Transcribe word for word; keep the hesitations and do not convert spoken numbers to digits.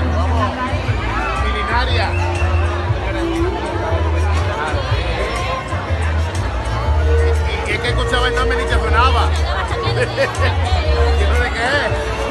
Vamos, milinaria. Y, y es que escuchaba el nombre y te sonaba. ¿Y no de qué es?